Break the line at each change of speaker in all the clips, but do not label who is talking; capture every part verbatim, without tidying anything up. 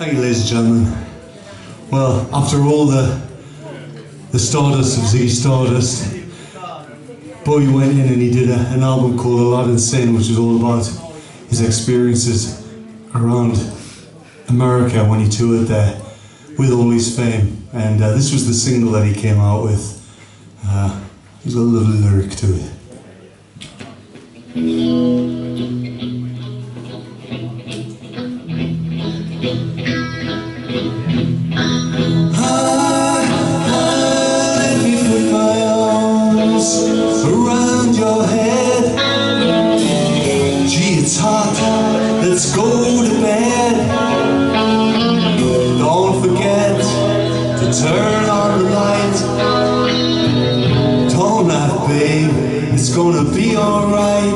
Thank you, ladies and gentlemen. Well, after all the the stardust of Ziggy Stardust, Bowie went in and he did a, an album called Aladdin Sane, which was all about his experiences around America when he toured there with all his fame. And uh, this was the single that he came out with. Uh, there's a little lyric to it. Around your head, gee, it's hot, let's go to bed. Don't forget to turn on the light. Don't laugh, babe, it's gonna be alright.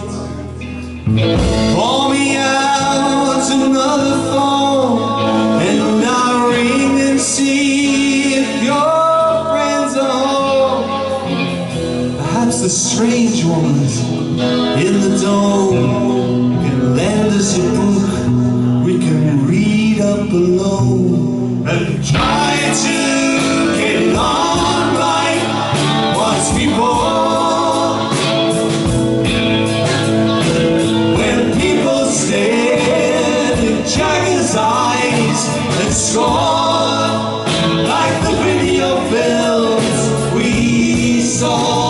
Call me out another phone, and I'll ring and see if your friends are home. Perhaps the strange ones in the dome can lend us a book we can read up alone and try to get on like once before. When people stare in Jagger's eyes and score like the video films we saw.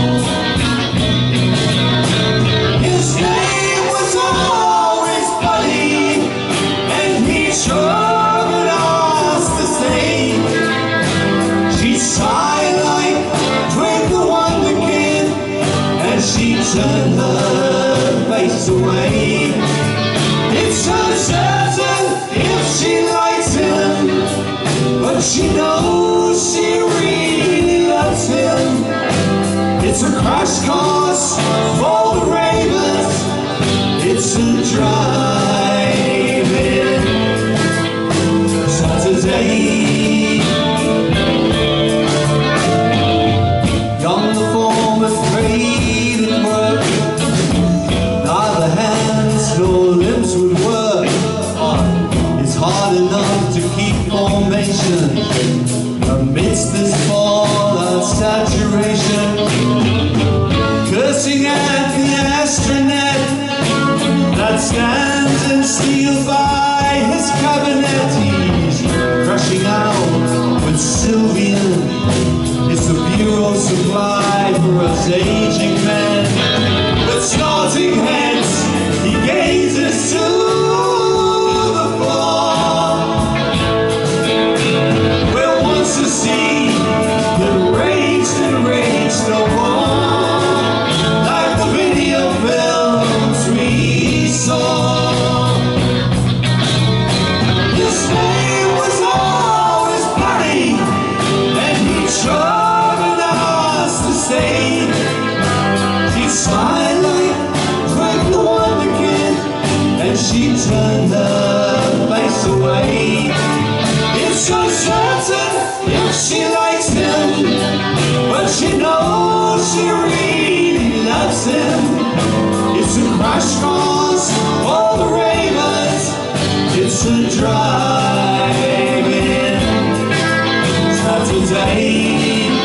Turn her face away. It's uncertain if she likes him, but she knows she really loves him. It's a crash course for the ravers. It's a drive-in Saturday. Young the form of praise. Hard enough to keep formation amidst this fallout saturation. Cursing at the astronaut that stands and steals by his cabinet. He's crashing out with Sylvian. It's the bureau supply for us aging men. With snorting heads he gazes to to see the rage and rage no more, like the video films we saw. His name was always Barry, and he tried to ask to stay. She'd smile like Greg the Wonder Kid, and she turned her face away. It's so certain if she likes him, but she knows she really loves him. It's a crash course for the ravers. It's a drive-in Saturday.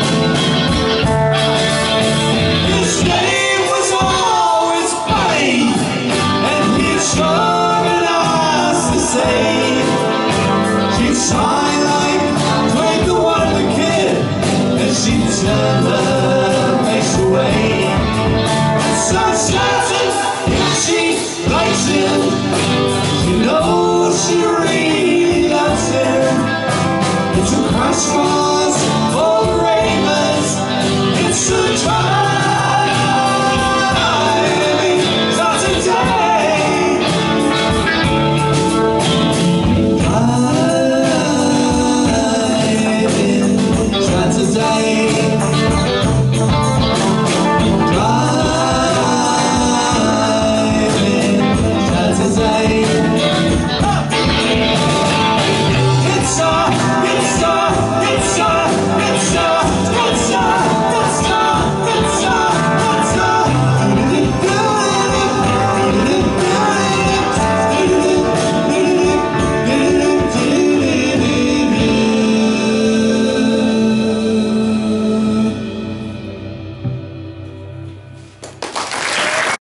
His name was always Buddy, and he tried and asked to say. She'd sign like Greg the Wonder Kid, and she'd turn her face away. It's uncertain if she likes him. She knows she really loves him. It's a crash course